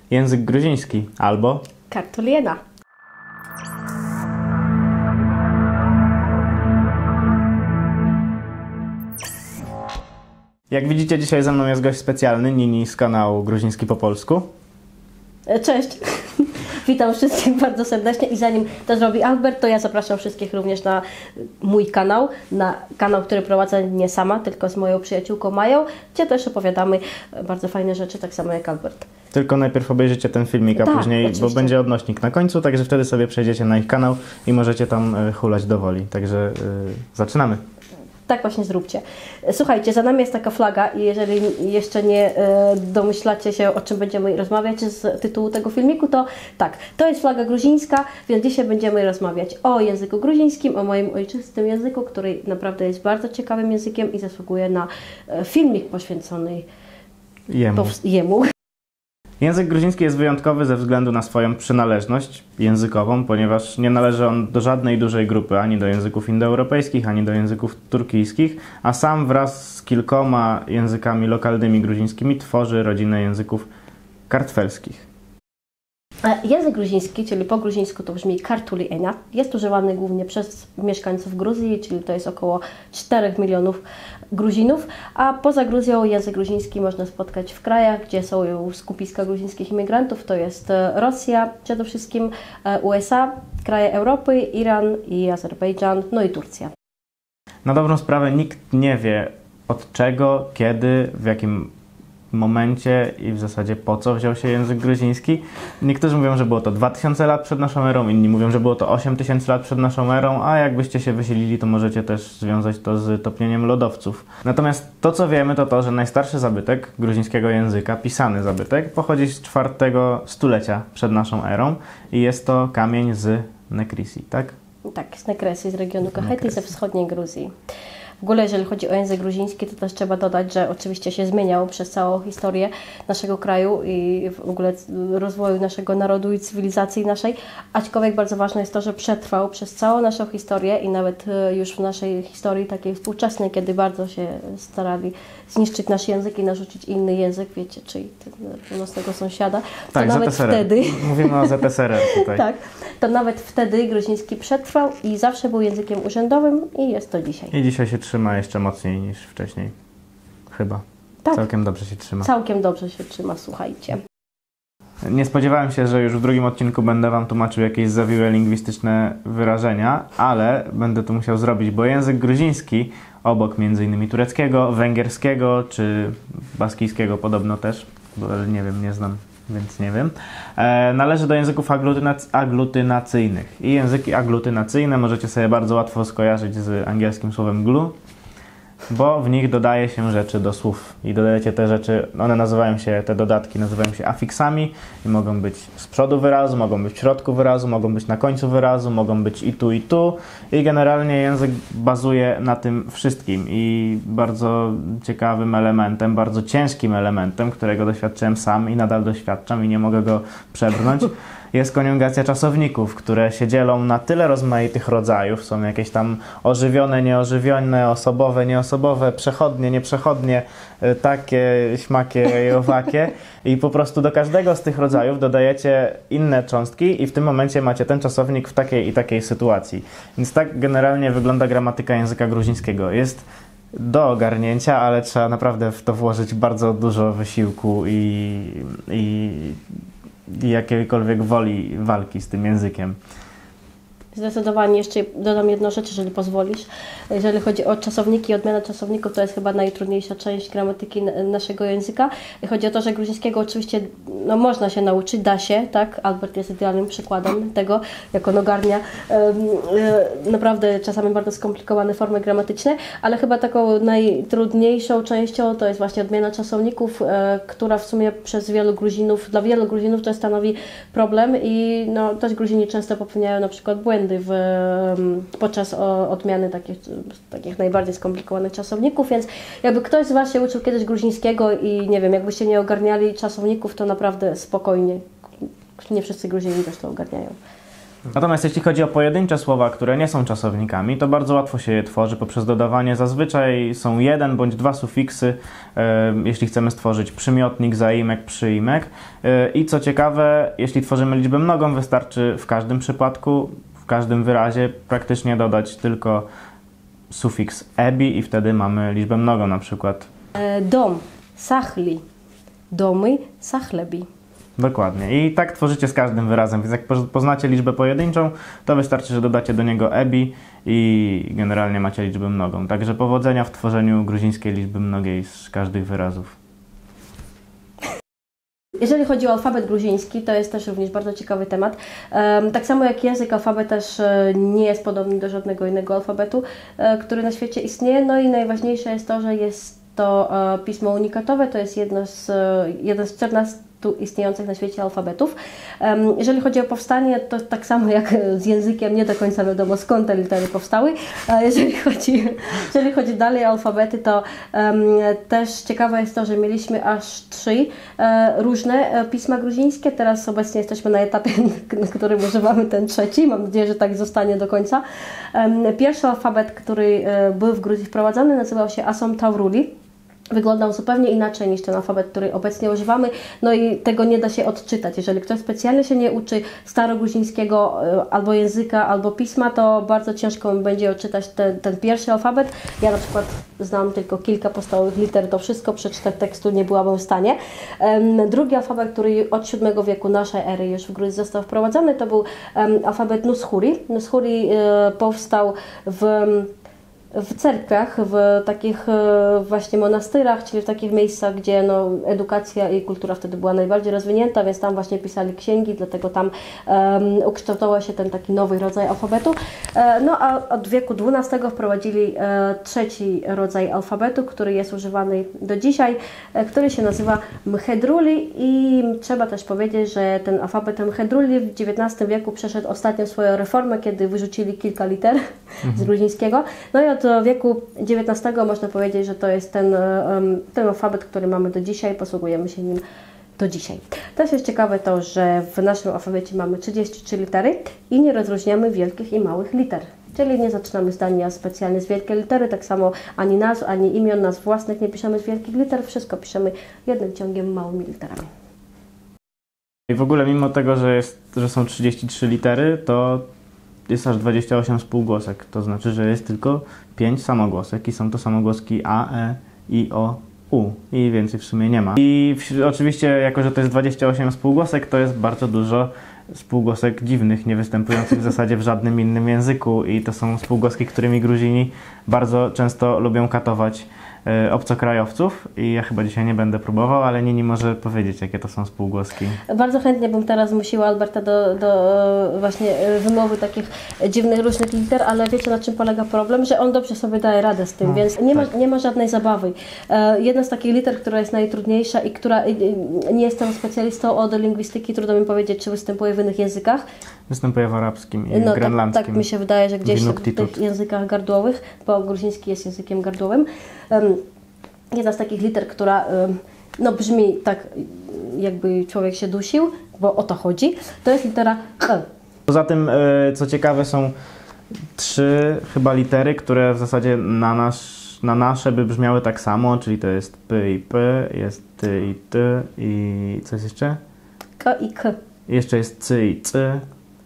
język gruziński albo Kartuliena. Jak widzicie, dzisiaj ze mną jest gość specjalny, Nini z kanału Gruziński po polsku. Cześć! Witam wszystkich bardzo serdecznie i zanim to zrobi Albert, to ja zapraszam wszystkich również na mój kanał, na kanał, który prowadzę nie sama, tylko z moją przyjaciółką Mają, gdzie też opowiadamy bardzo fajne rzeczy, tak samo jak Albert. Tylko najpierw obejrzycie ten filmik, a Tak, później, oczywiście. bo będzie odnośnik na końcu, także wtedy sobie przejdziecie na ich kanał i możecie tam hulać do woli. Także zaczynamy. Tak właśnie zróbcie. Słuchajcie, za nami jest taka flaga i jeżeli jeszcze nie domyślacie się, o czym będziemy rozmawiać z tytułu tego filmiku, to tak, to jest flaga gruzińska, więc dzisiaj będziemy rozmawiać o języku gruzińskim, o moim ojczystym języku, który naprawdę jest bardzo ciekawym językiem i zasługuje na filmik poświęcony jemu. Język gruziński jest wyjątkowy ze względu na swoją przynależność językową, ponieważ nie należy on do żadnej dużej grupy, ani do języków indoeuropejskich, ani do języków turkijskich, a sam wraz z kilkoma językami lokalnymi gruzińskimi tworzy rodzinę języków kartfelskich. Język gruziński, czyli po gruzińsku to brzmi Kartuliena, jest używany głównie przez mieszkańców Gruzji, czyli to jest około 4 milionów Gruzinów, a poza Gruzją język gruziński można spotkać w krajach, gdzie są skupiska gruzińskich imigrantów, to jest Rosja, przede wszystkim USA, kraje Europy, Iran i Azerbejdżan, no i Turcja. Na dobrą sprawę nikt nie wie od czego, kiedy, w jakim momencie i w zasadzie po co wziął się język gruziński. Niektórzy mówią, że było to 2000 lat przed naszą erą, inni mówią, że było to 8000 lat przed naszą erą, a jakbyście się wysilili, to możecie też związać to z topnieniem lodowców. Natomiast to, co wiemy, to to, że najstarszy zabytek gruzińskiego języka, pisany zabytek, pochodzi z IV stulecia przed naszą erą i jest to kamień z Nekrisi, tak? Tak, z Nekresy, z regionu Kakhety, ze wschodniej Gruzji. W ogóle, jeżeli chodzi o język gruziński, to też trzeba dodać, że oczywiście się zmieniał przez całą historię naszego kraju i w ogóle rozwoju naszego narodu i cywilizacji naszej, aczkolwiek bardzo ważne jest to, że przetrwał przez całą naszą historię i nawet już w naszej historii takiej współczesnej, kiedy bardzo się starali zniszczyć nasz język i narzucić inny język, wiecie, czyli północnego sąsiada, to tak, nawet ZSRR. wtedy... Mówimy o ZSRR tutaj. Tak, to nawet wtedy gruziński przetrwał i zawsze był językiem urzędowym i jest to dzisiaj. I dzisiaj się trzyma jeszcze mocniej niż wcześniej. Chyba. Tak. Całkiem dobrze się trzyma. Całkiem dobrze się trzyma, słuchajcie. Nie spodziewałem się, że już w drugim odcinku będę Wam tłumaczył jakieś zawiłe lingwistyczne wyrażenia, ale będę to musiał zrobić, bo język gruziński, obok m.in. tureckiego, węgierskiego czy baskijskiego podobno też, bo nie wiem, nie znam, więc nie wiem, należy do języków aglutynacyjnych. I języki aglutynacyjne możecie sobie bardzo łatwo skojarzyć z angielskim słowem glue, bo w nich dodaje się rzeczy do słów i dodajecie te rzeczy, te dodatki nazywają się afiksami i mogą być z przodu wyrazu, mogą być w środku wyrazu, mogą być na końcu wyrazu, mogą być i tu i generalnie język bazuje na tym wszystkim i bardzo ciekawym elementem, bardzo ciężkim elementem, którego doświadczyłem sam i nadal doświadczam i nie mogę go przebrnąć, jest koniugacja czasowników, które się dzielą na tyle rozmaitych rodzajów. Są jakieś tam ożywione, nieożywione, osobowe, nieosobowe, przechodnie, nieprzechodnie, takie, śmakie i owakie. I po prostu do każdego z tych rodzajów dodajecie inne cząstki i w tym momencie macie ten czasownik w takiej i takiej sytuacji. Więc tak generalnie wygląda gramatyka języka gruzińskiego. Jest do ogarnięcia, ale trzeba naprawdę w to włożyć bardzo dużo wysiłku i jakiejkolwiek woli walki z tym językiem. Zdecydowanie jeszcze dodam jedną rzecz, jeżeli pozwolisz. Jeżeli chodzi o czasowniki, odmianę czasowników, to jest chyba najtrudniejsza część gramatyki naszego języka. Chodzi o to, że gruzińskiego oczywiście można się nauczyć, da się, tak? Albert jest idealnym przykładem tego, jak on ogarnia naprawdę czasami bardzo skomplikowane formy gramatyczne, ale chyba taką najtrudniejszą częścią to jest właśnie odmiana czasowników, która w sumie dla wielu Gruzinów to stanowi problem i też Gruzini często popełniają na przykład błędy podczas odmiany takich najbardziej skomplikowanych czasowników, więc jakby ktoś z Was się uczył kiedyś gruzińskiego i nie wiem, jakbyście nie ogarniali czasowników, to naprawdę spokojnie. Nie wszyscy Gruzini też to ogarniają. Natomiast jeśli chodzi o pojedyncze słowa, które nie są czasownikami, to bardzo łatwo się je tworzy poprzez dodawanie. Zazwyczaj są jeden bądź dwa sufiksy, jeśli chcemy stworzyć przymiotnik, zaimek, przyimek. I co ciekawe, jeśli tworzymy liczbę mnogą, wystarczy w każdym przypadku, w każdym wyrazie praktycznie dodać tylko sufiks ebi i wtedy mamy liczbę mnogą, na przykład Dom, sachli, domy, sachlebi. dokładnie. I tak tworzycie z każdym wyrazem, więc jak poznacie liczbę pojedynczą, to wystarczy, że dodacie do niego ebi i generalnie macie liczbę mnogą. Także powodzenia w tworzeniu gruzińskiej liczby mnogiej z każdych wyrazów. Jeżeli chodzi o alfabet gruziński, to jest też również bardzo ciekawy temat. Tak samo jak język, alfabet też nie jest podobny do żadnego innego alfabetu, który na świecie istnieje. No i najważniejsze jest to, że jest to pismo unikatowe, to jest jeden z 14 istniejących na świecie alfabetów. Jeżeli chodzi o powstanie, to tak samo jak z językiem, nie do końca wiadomo skąd te litery powstały. A jeżeli chodzi dalej o alfabety, to też ciekawe jest to, że mieliśmy aż 3 różne pisma gruzińskie. Teraz obecnie jesteśmy na etapie, na którym używamy ten trzeci. Mam nadzieję, że tak zostanie do końca. Pierwszy alfabet, który był w Gruzji wprowadzony, nazywał się Asom Tauruli. Wyglądał zupełnie inaczej niż ten alfabet, który obecnie używamy, no i tego nie da się odczytać. Jeżeli ktoś specjalnie się nie uczy starogruzińskiego albo języka, albo pisma, to bardzo ciężko będzie odczytać ten pierwszy alfabet. Ja na przykład znam tylko kilka podstawowych liter, to wszystko przeczytać tekstu nie byłabym w stanie. Drugi alfabet, który od VII wieku naszej ery już w Gruzji został wprowadzony, to był alfabet Nushuri. Nushuri powstał w cerkwiach, w takich właśnie monastyrach, czyli w takich miejscach, gdzie no, edukacja i kultura wtedy była najbardziej rozwinięta, więc tam właśnie pisali księgi, dlatego tam ukształtował się ten taki nowy rodzaj alfabetu. No a od wieku XII wprowadzili trzeci rodzaj alfabetu, który jest używany do dzisiaj, który się nazywa Mhedruli i trzeba też powiedzieć, że ten alfabet Mhedruli w XIX wieku przeszedł ostatnią swoją reformę, kiedy wyrzucili kilka liter z gruzińskiego. No i od wieku XIX można powiedzieć, że to jest ten alfabet, który mamy do dzisiaj, posługujemy się nim do dzisiaj. Też jest ciekawe to, że w naszym alfabecie mamy 33 litery i nie rozróżniamy wielkich i małych liter. Czyli nie zaczynamy zdania specjalnie z wielkiej litery, tak samo ani nazw, ani imion, nazw własnych nie piszemy z wielkich liter, wszystko piszemy jednym ciągiem małymi literami. I w ogóle mimo tego, że są 33 litery, to jest aż 28 spółgłosek. To znaczy, że jest tylko 5 samogłosek i są to samogłoski A, E, I, O, U. I więcej w sumie nie ma. I oczywiście, jako że to jest 28 spółgłosek, to jest bardzo dużo spółgłosek dziwnych, nie występujących w zasadzie w żadnym innym języku. I to są spółgłoski, którymi Gruzini bardzo często lubią katować obcokrajowców i ja chyba dzisiaj nie będę próbował, ale Nini może powiedzieć, jakie to są spółgłoski. Bardzo chętnie bym teraz zmusiła Alberta do właśnie wymowy takich dziwnych, różnych liter, ale wiecie, na czym polega problem? Że on dobrze sobie daje radę z tym, no, więc nie ma żadnej zabawy. Jedna z takich liter, która jest najtrudniejsza i która nie jestem specjalistą od lingwistyki, trudno mi powiedzieć, czy występuje w innych językach. Występuje w arabskim i grenlandzkim. Tak mi się wydaje, że gdzieś w tych językach gardłowych, bo gruziński jest językiem gardłowym. Jedna z takich liter, która no, brzmi tak, jakby człowiek się dusił, bo o to chodzi, to jest litera H. Poza tym, co ciekawe, są 3 chyba litery, które w zasadzie na nasze by brzmiały tak samo, czyli to jest P i P, jest T i T i co jest jeszcze? K i K. Jeszcze jest C i C.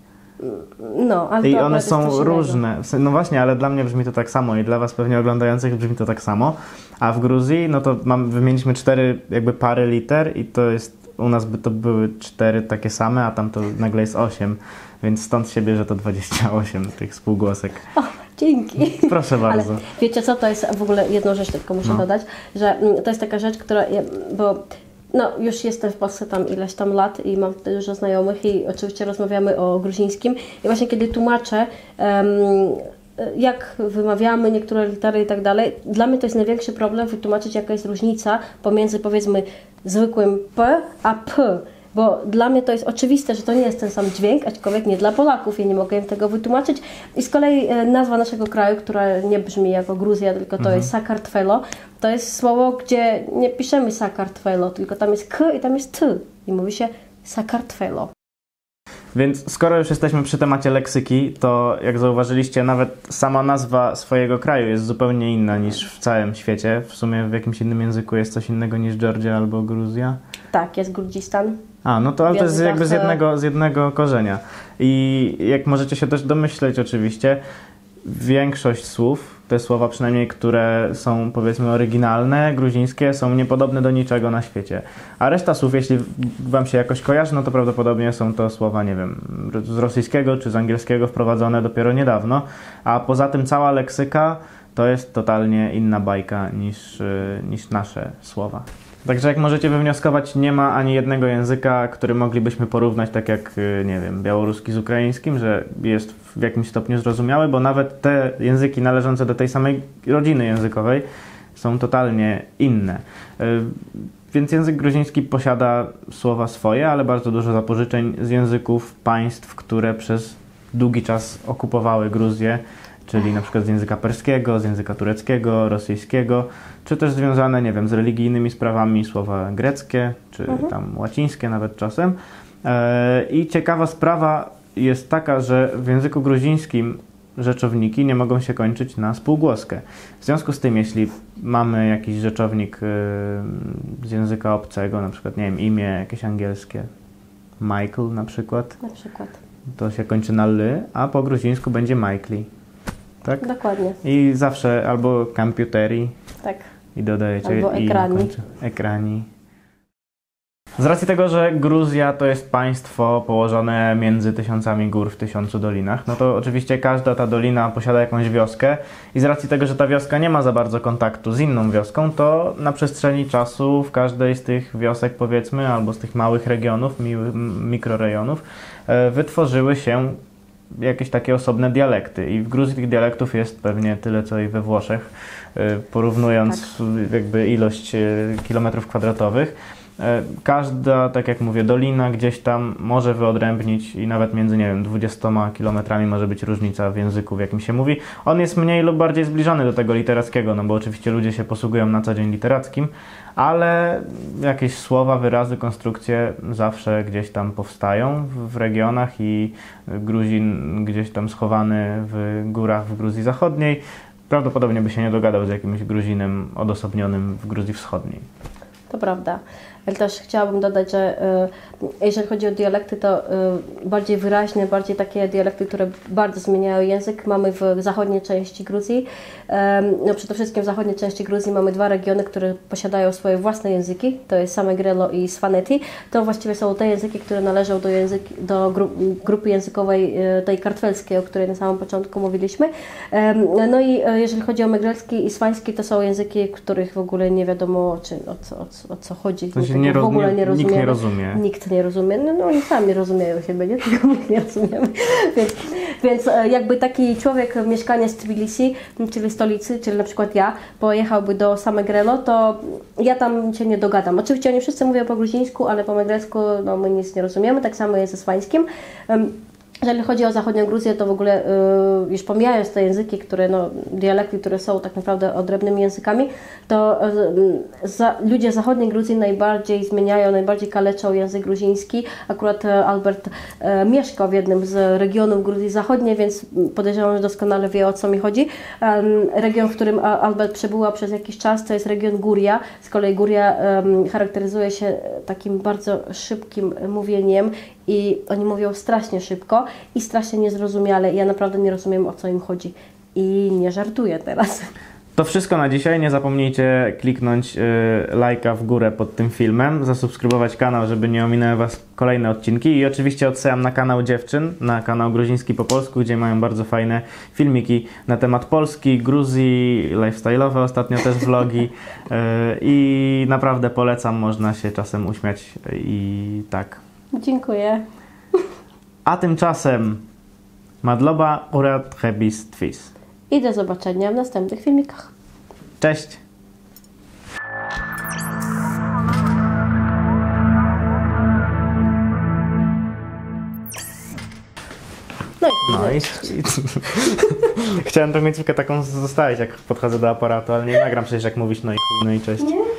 No, ale i one są różne. No właśnie, ale dla mnie brzmi to tak samo i dla was pewnie oglądających brzmi to tak samo. A w Gruzji, no to wymieniliśmy 4 jakby pary liter i to jest, u nas by to były 4 takie same, a tam to nagle jest 8, więc stąd się bierze to 28 tych spółgłosek. O, dzięki. Proszę bardzo. Ale wiecie co, to jest w ogóle jedną rzecz tylko muszę dodać, że to jest taka rzecz, która, bo no, już jestem w Polsce tam ileś tam lat i mam tutaj dużo znajomych i oczywiście rozmawiamy o gruzińskim i właśnie kiedy tłumaczę, jak wymawiamy niektóre litery i tak dalej, dla mnie to jest największy problem wytłumaczyć, jaka jest różnica pomiędzy powiedzmy zwykłym P a P. Bo dla mnie to jest oczywiste, że to nie jest ten sam dźwięk, aczkolwiek nie dla Polaków, ja nie mogę im tego wytłumaczyć. I z kolei nazwa naszego kraju, która nie brzmi jako Gruzja, tylko to jest Sakartvelo, to jest słowo, gdzie nie piszemy Sakartvelo, tylko tam jest K i tam jest T i mówi się Sakartvelo. Więc skoro już jesteśmy przy temacie leksyki, to jak zauważyliście, nawet sama nazwa swojego kraju jest zupełnie inna niż w całym świecie. W sumie w jakimś innym języku jest coś innego niż Georgia albo Gruzja. Tak, jest Gurdżistan. A, no to ale to jest Więc jakby trochę- z jednego korzenia. I jak możecie się też domyśleć oczywiście, większość słów, te słowa przynajmniej, które są powiedzmy oryginalne, gruzińskie, są niepodobne do niczego na świecie. A reszta słów, jeśli wam się jakoś kojarzy, no to prawdopodobnie są to słowa, nie wiem, z rosyjskiego czy z angielskiego wprowadzone dopiero niedawno. A poza tym cała leksyka to jest totalnie inna bajka niż nasze słowa. Także jak możecie wywnioskować, nie ma ani jednego języka, który moglibyśmy porównać tak jak, nie wiem, białoruski z ukraińskim, że jest w jakimś stopniu zrozumiały, bo nawet te języki należące do tej samej rodziny językowej są totalnie inne. Więc język gruziński posiada słowa swoje, ale bardzo dużo zapożyczeń z języków państw, które przez długi czas okupowały Gruzję, czyli na przykład z języka perskiego, z języka tureckiego, rosyjskiego, czy też związane, nie wiem, z religijnymi sprawami słowa greckie, czy tam łacińskie nawet czasem. I ciekawa sprawa jest taka, że w języku gruzińskim rzeczowniki nie mogą się kończyć na spółgłoskę. W związku z tym, jeśli mamy jakiś rzeczownik z języka obcego, na przykład, nie wiem, imię jakieś angielskie, Michael na przykład, Na przykład. to się kończy na ly, a po gruzińsku będzie Michaeli. Tak? Dokładnie, I zawsze albo komputeri tak. i dodajecie Albo i ekrani. na końcu. Ekrani. Z racji tego, że Gruzja to jest państwo położone między tysiącami gór w 1000 dolinach, no to oczywiście każda ta dolina posiada jakąś wioskę i z racji tego, że ta wioska nie ma za bardzo kontaktu z inną wioską, to na przestrzeni czasu w każdej z tych wiosek, powiedzmy, albo z tych małych regionów, mikrorejonów, wytworzyły się jakieś takie osobne dialekty i w Gruzji tych dialektów jest pewnie tyle, co i we Włoszech, porównując jakby ilość kilometrów kwadratowych. Każda, tak jak mówię, dolina gdzieś tam może wyodrębnić i nawet między, nie wiem, 20 kilometrami może być różnica w języku, w jakim się mówi. On jest mniej lub bardziej zbliżony do tego literackiego, no bo oczywiście ludzie się posługują na co dzień literackim, ale jakieś słowa, wyrazy, konstrukcje zawsze gdzieś tam powstają w regionach i Gruzin gdzieś tam schowany w górach w Gruzji Zachodniej prawdopodobnie by się nie dogadał z jakimś Gruzinem odosobnionym w Gruzji Wschodniej. To prawda. Ale też chciałabym dodać, że jeżeli chodzi o dialekty, to bardziej wyraźne, bardziej takie dialekty, które bardzo zmieniają język, mamy w zachodniej części Gruzji. No przede wszystkim w zachodniej części Gruzji mamy dwa regiony, które posiadają swoje własne języki, to jest Samegrelo i Svaneti. To właściwie są te języki, które należą do grupy językowej tej kartvelskiej, o której na samym początku mówiliśmy. No i jeżeli chodzi o megrelski i swański, to są języki, których w ogóle nie wiadomo o co chodzi. To się w ogóle nie rozumiemy. nikt nie rozumie. Nikt nie rozumie. No oni sami rozumieją siebie, nie? Tylko my nie rozumiemy. Więc jakby taki człowiek, mieszkaniec z Tbilisi, czyli stolicy, czyli na przykład ja, pojechałby do Samegrelo, to ja tam się nie dogadam. Oczywiście oni wszyscy mówią po gruzińsku, ale po megrelsku no, my nic nie rozumiemy. Tak samo jest ze swańskim. Jeżeli chodzi o zachodnią Gruzję, to w ogóle już pomijając te języki, dialekty, które są tak naprawdę odrębnymi językami, to ludzie zachodniej Gruzji najbardziej zmieniają, najbardziej kaleczą język gruziński. Akurat Albert mieszkał w jednym z regionów Gruzji Zachodniej, więc podejrzewam, że doskonale wie, o co mi chodzi. Region, w którym Albert przebyła przez jakiś czas, to jest region Gória. Z kolei Gória charakteryzuje się takim bardzo szybkim mówieniem i oni mówią strasznie szybko i strasznie niezrozumiale. Ja naprawdę nie rozumiem, o co im chodzi. I nie żartuję teraz. To wszystko na dzisiaj. Nie zapomnijcie kliknąć lajka w górę pod tym filmem, zasubskrybować kanał, żeby nie ominęły Was kolejne odcinki i oczywiście odsyłam na kanał dziewczyn, na kanał Gruziński po polsku, gdzie mają bardzo fajne filmiki na temat Polski, Gruzji, lifestyle'owe, ostatnio też vlogi i naprawdę polecam, można się czasem uśmiać i tak. Dziękuję. A tymczasem Madloba urat hebis tvis. I do zobaczenia w następnych filmikach. Cześć! No i Chciałem tą końcówkę taką zostawić, jak podchodzę do aparatu, ale nie nagram przecież jak mówisz no i chuj, no i cześć. nie.